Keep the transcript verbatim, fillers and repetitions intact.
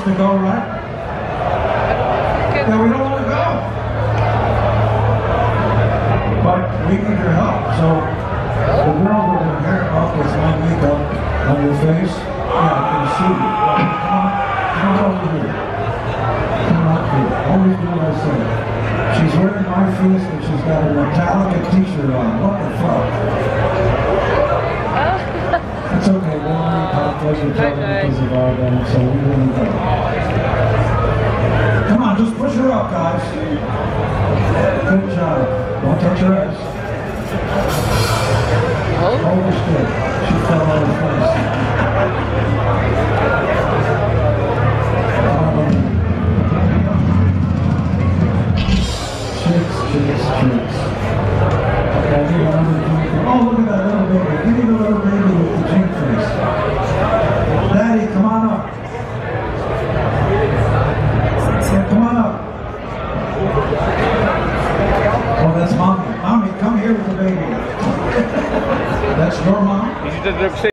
to go, right? Yeah, we don't want to go. But we need your help. So the girls with their hair up with my makeup on your face, yeah, I can see you. Come on, come over here. Come on here. Always do what I say. She's wearing my face and she's got a Metallica t-shirt on. What the fuck? It's okay, we'll only apologize for trouble because of our band, so we won't go. Come on, just push her up, guys. Good job. Don't touch her ass. Hold her still. She fell on her foot.